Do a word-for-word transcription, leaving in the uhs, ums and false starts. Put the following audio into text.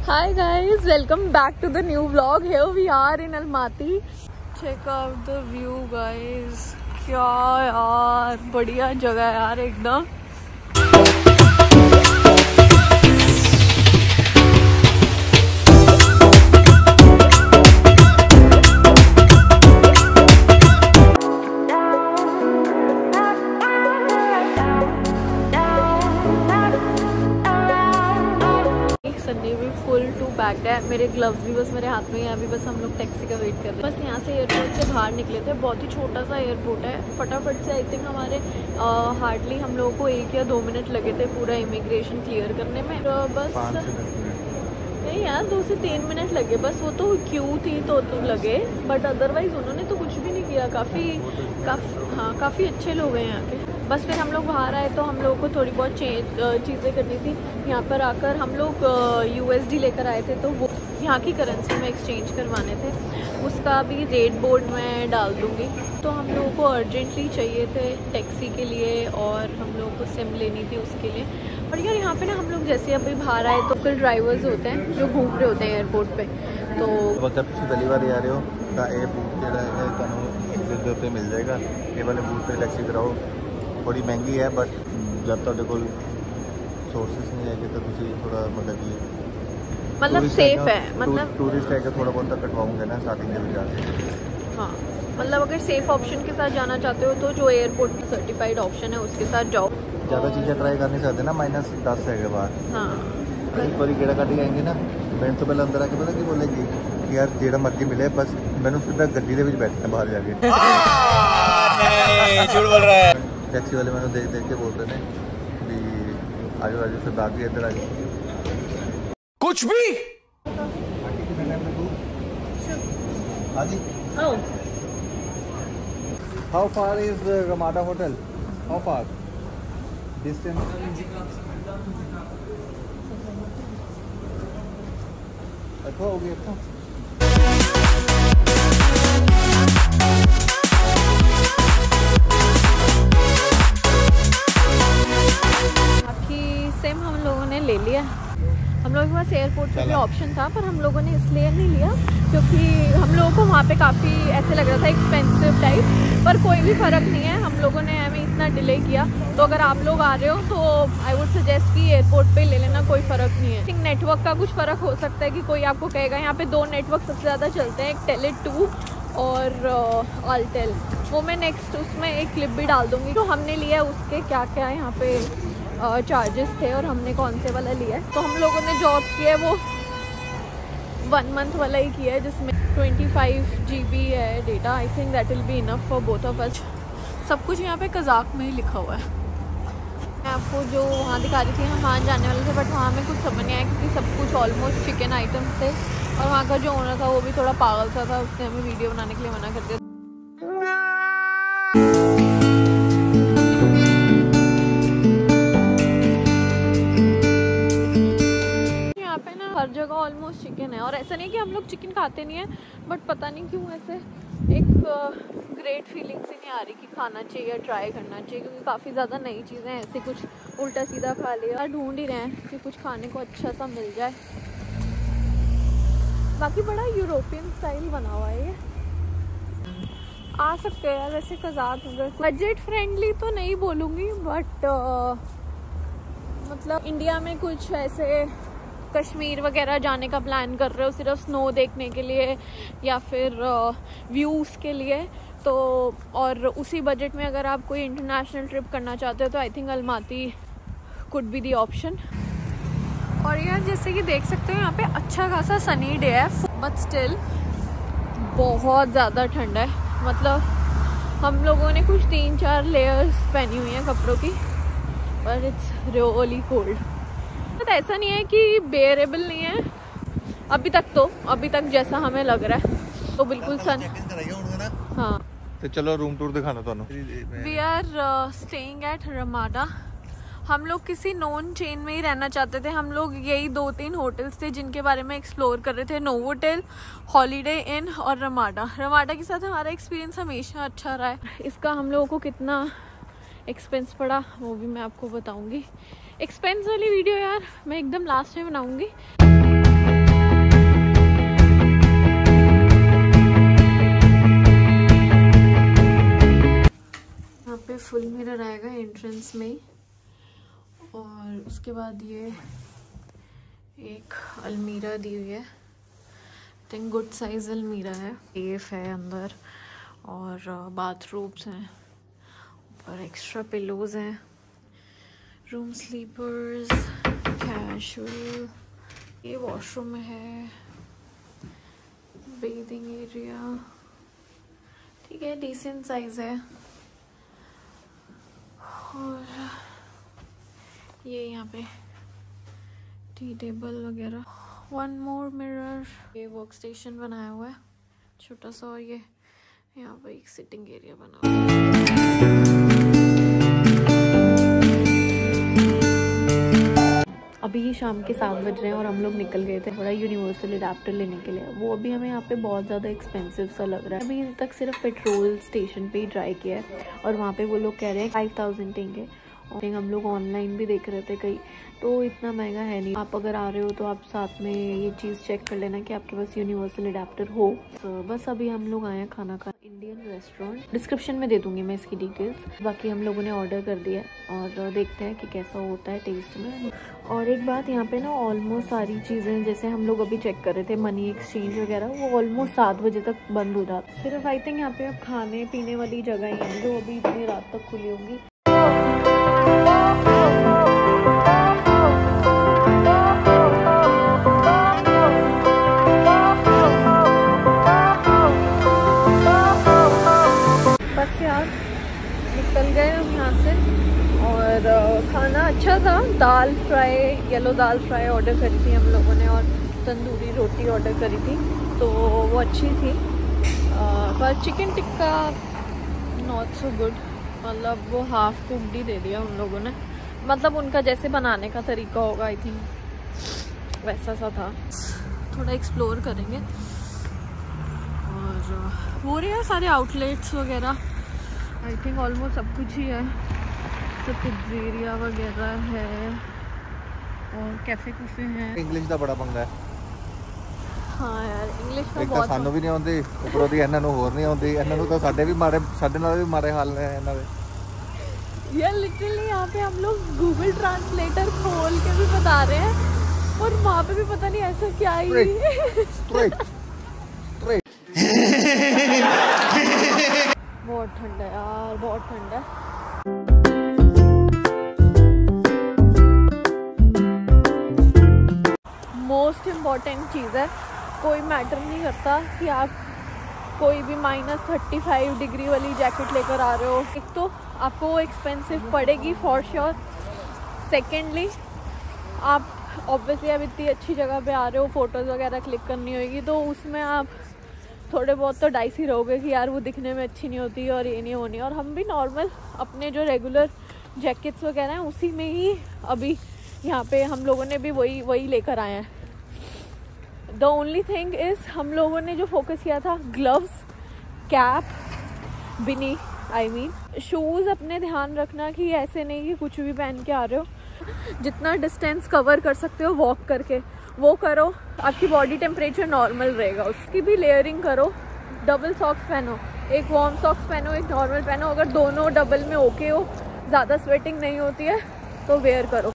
Hi guys, welcome back to the new vlog. Here we are in Almaty. Check out the view guys. क्या यार बढ़िया जगह है यार एकदम. फुल टू पैक्ड है. मेरे ग्लव्स भी बस मेरे हाथ में हैं. अभी बस हम लोग टैक्सी का वेट कर रहे हैं. बस यहाँ से एयरपोर्ट से बाहर निकले थे. बहुत ही छोटा सा एयरपोर्ट है. फटाफट से आई थिंक हमारे हार्डली हम लोगों को एक या दो मिनट लगे थे पूरा इमिग्रेशन क्लियर करने में. तो बस नहीं यार दो से तीन मिनट लगे बस. वो तो क्यू थी तो, तो लगे बट अदरवाइज उन्होंने तो कुछ भी नहीं किया. काफ़ी काफ़ी हाँ काफ़ी अच्छे लोग हैं यहाँ के. बस फिर हम लोग बाहर आए तो हम लोगों को थोड़ी बहुत चेंज चीज़ें करनी थी. यहाँ पर आकर हम लोग यूएसडी लेकर आए थे तो वो यहाँ की करेंसी में एक्सचेंज करवाने थे. उसका भी रेट बोर्ड मैं डाल दूँगी. तो हम लोगों को अर्जेंटली चाहिए थे टैक्सी के लिए और हम लोगों को सिम लेनी थी उसके लिए. और यार यहाँ पे ना हम लोग जैसे अभी बाहर आए तो कल ड्राइवर्स होते हैं जो घूम रहे होते हैं एयरपोर्ट पे. तो जब तुम पहली बार आ रहे हो तो ये बूथ जो है मिल जाएगा. ये वाले बूथ पे टैक्सी कराओ. थोड़ी महंगी है बट जब तक कोई सोर्सेस नहीं है तो तुम थोड़ा मतलब कि मतलब सेफ है. मतलब टूरिस्ट है कि थोड़ा बहुत तक कटवाऊंगे ना स्टार्टिंग में जाके. हाँ मतलब अगर सेफ ऑप्शन के साथ जाना चाहते हो तो जो एयरपोर्ट सर्टिफाइड ऑप्शन है उसके साथ जाओ. ज़्यादा चीज़ें ट्राई करनी चाहते ना माइनस दस है के बाद. हाँ एक बार गेड़ा काटी जाएंगे ना मैंने तो पहले अंदर आके पता की बोलेगी कि यार जेड़ा मर्जी मिले बस मैंने सीधा गड्डी के बैठना बाहर जाके. झूठ बोल रहा है. टैक्सी वाले मैंने देख देख के बोलते हैं कि आजू बाजू से दादी इधर आ गई कुछ भी. How far is the Ramada hotel? How far? Distance? अच्छा हो गया था. सिम हम लोगों ने ले लिया. हम लोगों के पास एयरपोर्ट पे भी ऑप्शन था पर हम लोगों ने इसलिए नहीं लिया क्योंकि हम लोगों को वहाँ पे काफ़ी ऐसे लग रहा था एक्सपेंसिव टाइप. पर कोई भी फ़र्क नहीं है. हम लोगों ने हमें इतना डिले किया तो अगर आप लोग आ रहे हो तो आई वुड सजेस्ट कि एयरपोर्ट पे ले लेना. कोई फ़र्क नहीं है. थिंक नेटवर्क का कुछ फ़र्क हो सकता है कि कोई आपको कहेगा. यहाँ पे दो नेटवर्क सबसे ज़्यादा चलते हैं. एक टेली टू और आलटेल. वो मैं नेक्स्ट उसमें एक क्लिप भी डाल दूँगी. तो हमने लिया उसके क्या क्या यहाँ पे चार्जेस थे और हमने कौन से वाला लिया है. तो हम लोगों ने जॉब किया है वो वन मंथ वाला ही किया है जिसमें ट्वेंटी फाइव जी बी है data. I think that will be enough for both of us. सब कुछ यहाँ पे कज़ाक में ही लिखा हुआ है. मैं आपको जो वहाँ दिखा रही थी हम वहाँ जाने वाले थे बट वहाँ में कुछ समझ नहीं आया क्योंकि सब कुछ ऑलमोस्ट चिकन आइटम्स थे. और वहाँ का जो ओनर था वो भी थोड़ा पागल सा था. उसने हमें वीडियो बनाने के लिए मना कर दिया. हर जगह ऑलमोस्ट चिकन है. और ऐसा नहीं कि हम लोग चिकन खाते नहीं हैं बट पता नहीं क्यों ऐसे एक ग्रेट फीलिंग सी नहीं आ रही कि खाना चाहिए ट्राई करना चाहिए क्योंकि काफ़ी ज़्यादा नई चीज़ें ऐसे कुछ उल्टा सीधा खा लिया. ढूंढ ही रहे हैं कि कुछ खाने को अच्छा सा मिल जाए. बाकी बड़ा यूरोपियन स्टाइल बना हुआ है. ये आ सकते हैं यार वैसे कज़ाक. बजट फ्रेंडली तो नहीं बोलूँगी बट मतलब इंडिया में कुछ ऐसे कश्मीर वगैरह जाने का प्लान कर रहे हो सिर्फ स्नो देखने के लिए या फिर व्यूज़ के लिए तो और उसी बजट में अगर आप कोई इंटरनेशनल ट्रिप करना चाहते हो तो I think Almaty could be the option. और यार जैसे कि देख सकते हो यहाँ पे अच्छा खासा सनी डे है बट स्टिल बहुत ज़्यादा ठंड है. मतलब हम लोगों ने कुछ तीन चार लेयर्स पहनी हुई हैं कपड़ों की पर इट्स रियली कोल्ड. तो ऐसा नहीं है कि बेयरेबल नहीं है अभी तक. तो अभी तक जैसा हमें लग रहा है तो बिल्कुल सन. हाँ तो चलो रूम टूर दिखाना तो. We are staying at Ramada. हम लोग किसी नॉन चेन में ही रहना चाहते थे. हम लोग यही दो तीन होटल्स थे जिनके बारे में एक्सप्लोर कर रहे थे. नोवोटेल, हॉलीडे इन और रमाडा. रमाडा के साथ हमारा एक्सपीरियंस हमेशा अच्छा रहा है. इसका हम लोगों को कितना एक्सपेंस पड़ा वो भी मैं आपको बताऊंगी. एक्सपेंस वाली वीडियो यार मैं एकदम लास्ट में बनाऊंगी. पे फुल मिरर आएगा एंट्रेंस में ही, और उसके बाद ये एक अलमीरा दी हुई है, थिंक गुड साइज अलमीरा है। सेफ है अंदर, और बाथरूम्स हैं, ऊपर एक्स्ट्रा पिलोज हैं, रूम स्लीपर्स, कैजुअल। ये वॉशरूम है, बेदिंग एरिया, ठीक है, डिसेंट साइज है। और ये यहाँ पे टी टेबल वगैरह, वन मोर मिरर। ये वर्क स्टेशन बनाया हुआ है छोटा सा, और ये यहाँ पे एक सिटिंग एरिया बना हुआ है। अभी शाम के सात बज रहे हैं और हम लोग निकल गए थे बड़ा यूनिवर्सल अडेप्टर लेने के लिए। वो अभी हमें यहाँ पे बहुत ज़्यादा एक्सपेंसिव सा लग रहा है। अभी तक सिर्फ पेट्रोल स्टेशन पे ही ट्राई किया है, और वहाँ पे वो लोग कह रहे हैं फाइव थाउजेंड देंगे। और हम लोग ऑनलाइन भी देख रहे थे कहीं, तो इतना महंगा है नहीं। आप अगर आ रहे हो तो आप साथ में ये चीज़ चेक कर लेना कि आपके पास यूनिवर्सल अडेप्टर हो। तो बस अभी हम लोग आए हैं खाना खा, इंडियन रेस्टोरेंट। डिस्क्रिप्शन में दे दूंगी मैं इसकी डिटेल्स। बाकी हम लोगों ने ऑर्डर कर दिया है और देखते हैं कि कैसा होता है टेस्ट में। और एक बात, यहाँ पे ना ऑलमोस्ट सारी चीज़ें, जैसे हम लोग अभी चेक कर रहे थे मनी एक्सचेंज वगैरह, वो ऑलमोस्ट सात बजे तक बंद हो जाता। सिर्फ आई थिंक यहाँ पे अब खाने पीने वाली जगह ही है जो अभी इतनी रात तक खुली होंगी। बस यार निकल गए हम यहाँ से। और खाना अच्छा था, दाल फ्राई, येलो दाल फ्राई ऑर्डर करी थी हम लोगों ने, और तंदूरी रोटी ऑर्डर करी थी, तो वो अच्छी थी। आ, पर chicken tikka not so good, मतलब वो हाफ कुक्ड ही दे दिया उन लोगों ने। मतलब उनका जैसे बनाने का तरीका होगा आई थिंक वैसा सा था। थोड़ा एक्सप्लोर करेंगे, और हो रहे हैं सारे आउटलेट्स वगैरह, आई थिंक ऑलमोस्ट सब कुछ ही है। सब पिज़्ज़ेरिया वगैरह है, और कैफे कुफे हैं। इंग्लिश का बड़ा पंगा है। हाँ यार, इंग्लिश का एक बहुत, सानू भी नहीं आती, उपरों दी इन्हां नूं होर नहीं आती। इन्हां नूं तां साडे भी मारे, साडे नाल भी मारे हाल ने इन्हां दे। यार लिटरली यहाँ पे हम लोग गूगल ट्रांसलेटर खोल के भी बता रहे हैं, और वहाँ पे भी पता नहीं ऐसा क्या ही। स्ट्रेट स्ट्रेट बहुत ठंडा है यार, बहुत ठंडा है। मोस्ट इम्पॉर्टेंट चीज़ है, कोई मैटर नहीं करता कि आप कोई भी माइनस थर्टी फाइव डिग्री वाली जैकेट लेकर आ रहे हो। एक तो आपको वो एक्सपेंसिव पड़ेगी फॉर श्योर। सेकेंडली आप ऑब्वियसली अब इतनी अच्छी जगह पे आ रहे हो, फ़ोटोज़ वगैरह क्लिक करनी होगी, तो उसमें आप थोड़े बहुत तो डाइस ही रहोगे कि यार वो दिखने में अच्छी नहीं होती और ये नहीं होनी। और हम भी नॉर्मल अपने जो रेगुलर जैकेट्स वगैरह हैं उसी में ही अभी यहाँ पे हम लोगों ने भी वही वही लेकर आए हैं। द ओनली थिंग इज़ हम लोगों ने जो फोकस किया था, gloves, cap, Binny, I mean shoes अपने ध्यान रखना कि ऐसे नहीं कि कुछ भी पहन के आ रहे हो। जितना डिस्टेंस कवर कर सकते हो वॉक करके वो करो, आपकी बॉडी टेम्परेचर नॉर्मल रहेगा। उसकी भी लेयरिंग करो, डबल सॉक्स पहनो, एक वार्म सॉक्स पहनो, एक नॉर्मल पहनो। अगर दोनों डबल में ओके हो, ज़्यादा स्वेटिंग नहीं होती है तो वेयर करो।